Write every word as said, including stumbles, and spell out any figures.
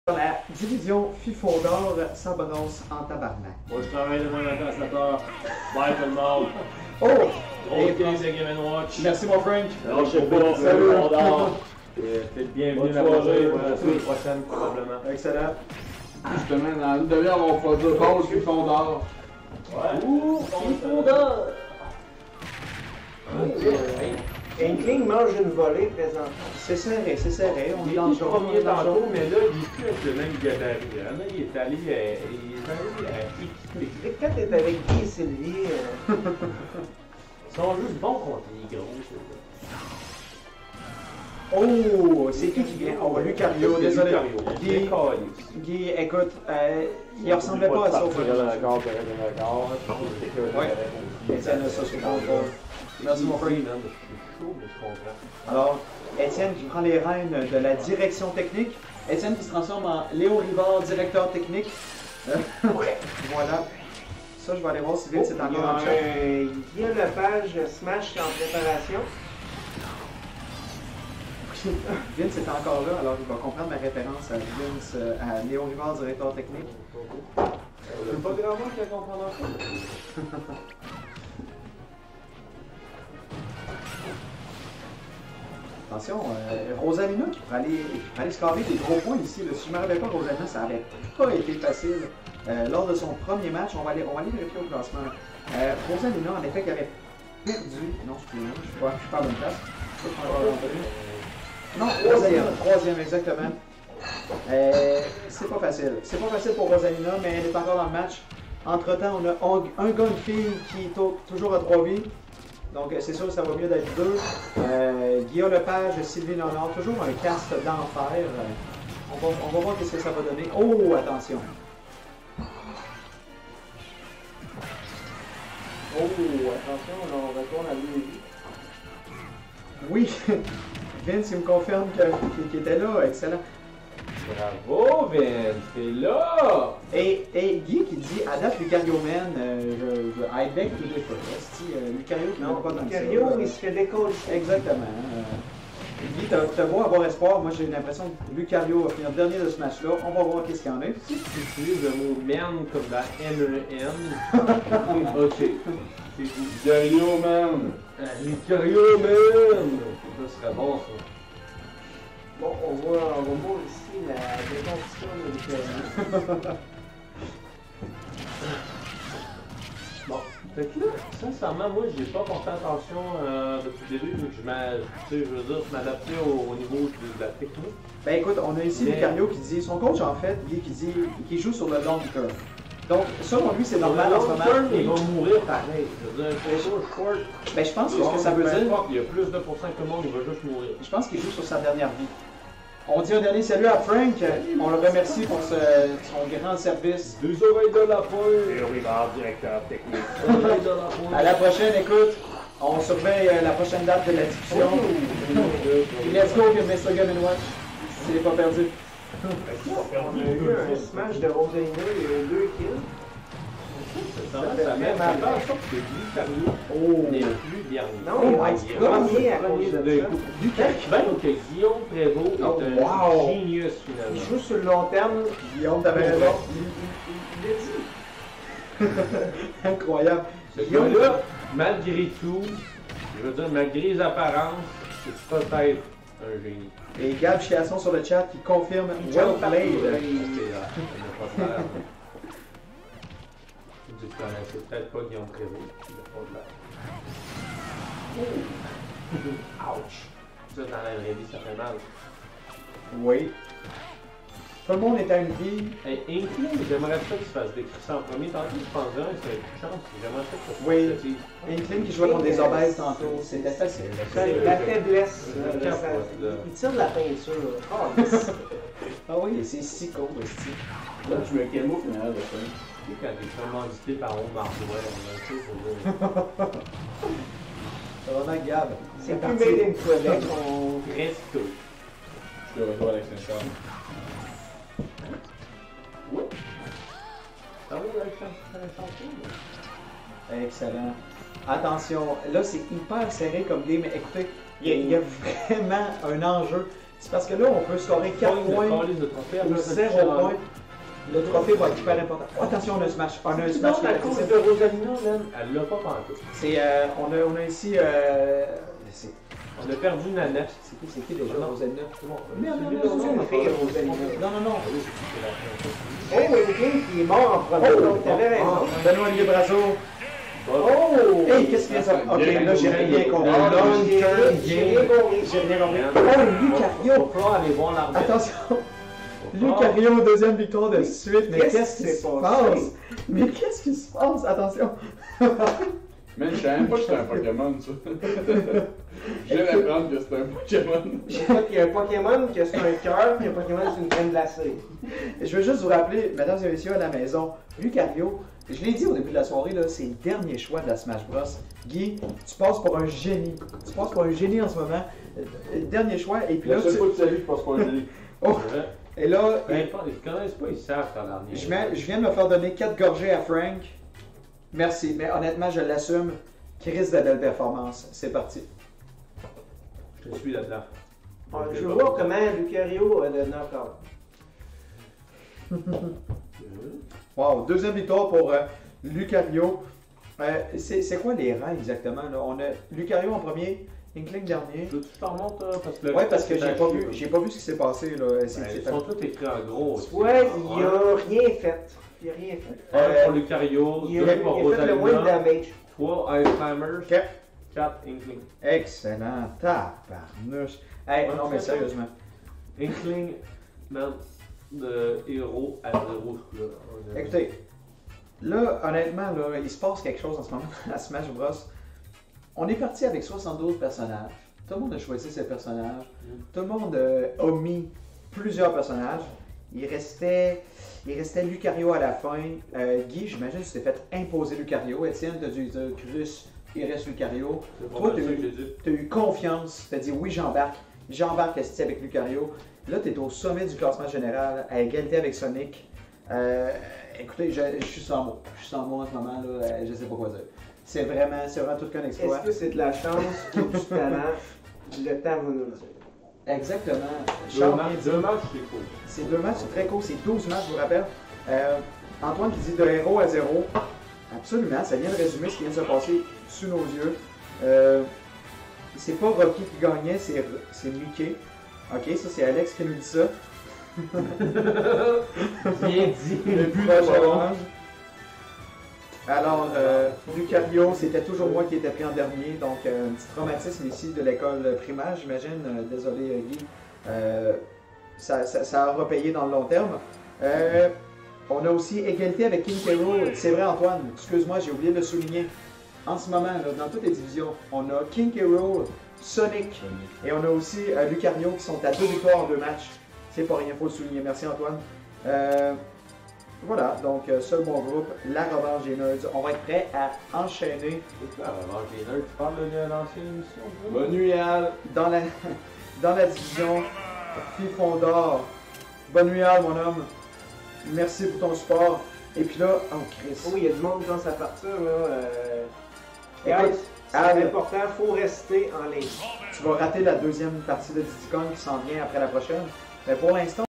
La division FIFO d'or, ça balance en tabarnak. Moi, je travaille devant un adversateur. Bye tout le monde. Oh! Et quinze de Game and Watch. Merci mon Frank. Alors, je sais pas. Salut. On dort. T'es le bienvenu la prochaine. La semaine prochaine, probablement. Excellent. Justement, dans une demi-heure, on va dire bon, FIFO d'or. Ouais. Ouh, FIFO d'or! Inkling mange une volée présentement. C'est serré, c'est serré. On Il est est dans le le jaune. premier on est dans le tantôt, jaune. mais là, il n'est plus avec le même gabarit. Hein. Là, il est allé, euh, il est allé à équiper. Et quand t'es avec Guy et Sylvie, euh, Ils sont juste bons contre les gros. Oh, c'est qui qui vient? Oh, Lucario, désolé. Guy, Lucario. Guy, écoute, euh, il ressemblait pas à ça au premier match. Ouais. Étienne, ça, c'est bon. Merci mon Frank. Alors, Étienne qui prend les rênes de la direction technique. Étienne qui se transforme en Léo Rivard, directeur technique. Euh, voilà. Ça, je vais aller voir si vite c'est il y encore a en chat. un Guy Lepage Smash qui est en préparation. Vince est encore là, alors il va comprendre ma référence à Vince, euh, à Léo Rivard, directeur technique. C'est pas grand monde qui a compris ça. Attention, euh, Rosalina qui pourrait aller, qui pourrait aller scorer des gros points ici. Là. Si je ne me rappelle pas, Rosalina, ça n'avait pas été facile. Euh, lors de son premier match, on va aller, on va aller vérifier au classement. Euh, Rosalina, en effet, qui avait perdu. Non, excusez-moi, je ne suis pas, je suis pas à bonne place. Je peux prendre un peu. Non, troisième, troisième, exactement. Euh, c'est pas facile. C'est pas facile pour Rosalina, mais elle est encore dans le match. Entre-temps, on a un, un gars, une fille qui est au- toujours à trois vies. Donc, c'est sûr que ça va mieux d'être deux. Euh, Guillaume Lepage, Sylvie Nonard, toujours un cast d'enfer. Euh, on va, on va voir qu'est-ce que ça va donner. Oh, attention. Oh, attention, là, on retourne à lui. Oui, Vince, il me confirme que- qu'il était là. Excellent. Bravo, Vince, t'es là! Et, et Guy qui dit, à date, Lucario Man, euh, je, je, I beg to differ. Esti, euh, Lucario qui Non, n'a pas dans le Cario, ciel. il se fait décoller. Exactement. Euh, Guy, t'as t'as beau avoir espoir. Moi, j'ai l'impression que Lucario va finir dernier de ce match-là. On va voir qu'est-ce qu'il y en a. Si tu utilises le mot man comme dans M E N, ok. C'est vous. Lucario, man! Lucario, man! Ça serait bon, ça. Bon, on voit, on va voir ici la déconstruction de Lucario. Bon, fait que là, sincèrement, moi, j'ai pas porté attention euh, depuis le début, vu que je m'a- tu sais, je veux dire, je m'adaptais au, au niveau de, de la technique. Ben écoute, on a ici Mais- Lucario qui dit, son coach en fait, Guy, qui dit qu'il joue sur le long curve. Donc, selon lui, c'est normal en ce moment. Long term, il va mourir pareil. Je veux dire, un short, short. Ben, je pense que ce que ça veut peu dire, importe, il y a plus de pourcents que le monde, il va juste mourir. je pense qu'il joue sur sa dernière vie. On dit un dernier salut à Frank. On le remercie pour ce- son grand service. Deux oreilles de lapin! Et Rivard, directeur technique. Deux oreilles de lapin! À la prochaine, écoute. On surveille euh, la prochaine date de la diffusion. Puis let's go, que mister Game and Watch. S'il n'est pas perdu. On a eu un smash de Rosalina, il y a eu deux kills. Ça, ça met ma peur, je pense que Lucario Oh! n'est plus dernier. Non, il Oh est my premier à Premier cause de de deux ça. coups. Lucario, que Guillaume Prévost est Oh, un wow. genius Il finalement. joue sur le long terme. Guillaume, t'avais raison. Il l'a dit. Incroyable. Ce gars-là, malgré tout, je veux dire, malgré les apparences, c'est peut-être un génie. Et Gab Chiasson sur le chat qui confirme Il well jump partout, played. là, C'est, euh, ça n'a pas de l'air. Tu connaissais peut-être pas Guillaume Prévost, il n'a pas de l'air. Ouch! Ça, dans la vraie vie, ça fait mal. Oui. Tout le monde est à une vie. Hey, Inkling, j'aimerais ça qu'il se fasse décrisser en premier. Tantôt, je pense bien, c'est une chance. J'aimerais ça que ça se Oui. fasse. Inkling qui jouait contre des obèses tantôt. C'était facile. C'est la faiblesse. Je là, ça- capote, là. Il tire de la peinture. Oh, Ah oui, c'est si cool, aussi. Là, tu mets quel mot final de ça? Tu sais, quand t'es commandité par Omar Mardois, tu sais, c'est C'est vraiment Gab. c'est plus made in Québec. On... Presto. Je te rejoins avec Saint-Charles. Ouais. Ça va avec un champion? Excellent. Attention, là c'est hyper serré comme game. Écoutez, il y, a- il y a vraiment un enjeu. C'est parce que là, on peut scorer quatre points ou zéro points. Le trophée va être hyper important. Oh, attention, on a un smash. On a un smash qui à est cause accessible. de Rosalina, même, elle l'a pas pantoute. C'est, euh, on, a, on a ici. Euh, c'est, On a perdu Nana. c'est qui, c'est qui déjà, Non. Rosalina? Mais non, non, non, non, non, fille, Rosalina. Non, non, non. Oh, Wayne qui est mort en premier. Oh, T'avais raison. ah, Benoît Olivier Brazo. Oh! Hey, qu'est-ce qu'il vient de faire? Ok, là, j'ai rien compris. Ah, Là, non, j'ai rien- j'ai rien compris. J'ai rien compris. Il Oh, Lucario! va falloir aller voir l'arbitre. Attention! Lucario, deuxième victoire de suite. Mais Qu'est-ce qu'est-ce qui qui s'est se passé? passe? Mais qu'est-ce qui se passe? Attention! Mais je savais même pas que c'était un Pokémon, ça. Je viens d'apprendre que c'était un Pokémon. Je sais pas qu'il y a un Pokémon qui c'est un cœur, puis un Pokémon c'est une crème glacée. Je veux juste vous rappeler, mesdames et messieurs à la maison, Lucario, je l'ai dit au début de la soirée, là, c'est le dernier choix de la Smash Bros. Guy, tu passes pour un génie. Tu passes pour un génie en ce moment. Euh, Dernier choix, et puis là, La seule tu... fois de sa vie, je pense pas un génie. Oh, et là, Ben, ils connaissent pas, ils savent faire dernier. je, mets- je viens de me faire donner quatre gorgées à Frank. Merci, mais honnêtement, je l'assume. Chris de belle performance. C'est parti. Je suis là-dedans. Ouais, je veux voir comment Lucario a le knockout. Wow, deuxième victoire pour euh, Lucario. Euh, c'est c'est quoi les rangs exactement là? On a Lucario en premier, Inkling dernier. Tu veux que je te remonte, euh, parce que le Ouais, parce que c'est j'ai pas acheté, vu, là. j'ai pas vu ce qui s'est passé là. C'est- Ben, c'est Ils fait- sont tous écrits en gros aussi. Ouais, il a rien fait. Il a rien fait. Un pour Lucario, Il a, deux il pour a fait le moins de Rosalina, damage. trois Ice Climbers, Ok. quatre Inkling. Excellent, tabarnouche. Hey, Ouais, non mais c'est ça. sérieusement. Inkling, man, de héros à zéro. là. On a- Écoutez, là, honnêtement, là, il se passe quelque chose en ce moment à Smash Bros. On est parti avec soixante-douze personnages. Tout le monde a choisi ses personnages. Tout le monde euh, a mis plusieurs personnages. Il restait, il restait Lucario à la fin. Euh, Guy, j'imagine que tu t'es fait imposer Lucario. Étienne, tu as dû dire Crus, il reste Lucario. C'est pas Toi, mal t'as ça que eu- j'ai dit. Tu as eu confiance, tu as dit oui, j'embarque. J'embarque esti, avec Lucario. Là, tu es au sommet du classement général, à égalité avec Sonic. Euh, écoutez, je, je suis sans mots. Je suis sans mots en ce moment, là, euh, je sais pas quoi dire. C'est vraiment, c'est vraiment tout qu'un exploit. Est-ce que c'est de la chance ou du talent? Le temps va nous le dire. Exactement. Deux Charles matchs, vient de deux dire- matchs, c'est cool. C'est deux matchs, c'est très court, c'est douze matchs, je vous rappelle. Euh, Antoine qui dit de héros à zéro. Absolument, ça vient de résumer ce qui vient de se passer sous nos yeux. Euh, c'est pas Rocky qui gagnait, c'est c'est Mickey. Ok, ça c'est Alex qui nous dit ça. Bien dit. Le but de challenge. Alors, euh, Lucario, c'était toujours moi qui étais pris en dernier, donc euh, un petit traumatisme ici de l'école primaire, j'imagine. Euh, désolé, euh, Guy. Euh, ça, ça, ça a repayé dans le long terme. Euh, on a aussi égalité avec King K. Rool. C'est vrai, Antoine, excuse-moi, j'ai oublié de le souligner. En ce moment, là, dans toutes les divisions, on a King K. Rool, Sonic, et on a aussi euh, Lucario qui sont à deux victoires en deux matchs. C'est pas rien, faut le souligner. Merci, Antoine. Euh, Voilà, donc euh, seul bon groupe, la revanche des nerds. On va être prêt à enchaîner C'est quoi, avant les nerds, tu parles de l'ancienne émission? toi? Bonne nuit, Al. dans la, dans la division Fifon d'or. Bonne nuit, Al, mon homme. Merci pour ton support. Et puis là, oh Chris. Oh, il y a du monde qui commence à partir, là. Euh... Écoute, Guys, c'est Al, important, il faut rester en ligne. tu vas rater la deuxième partie de Diddy Kong qui s'en vient après la prochaine. Mais pour l'instant,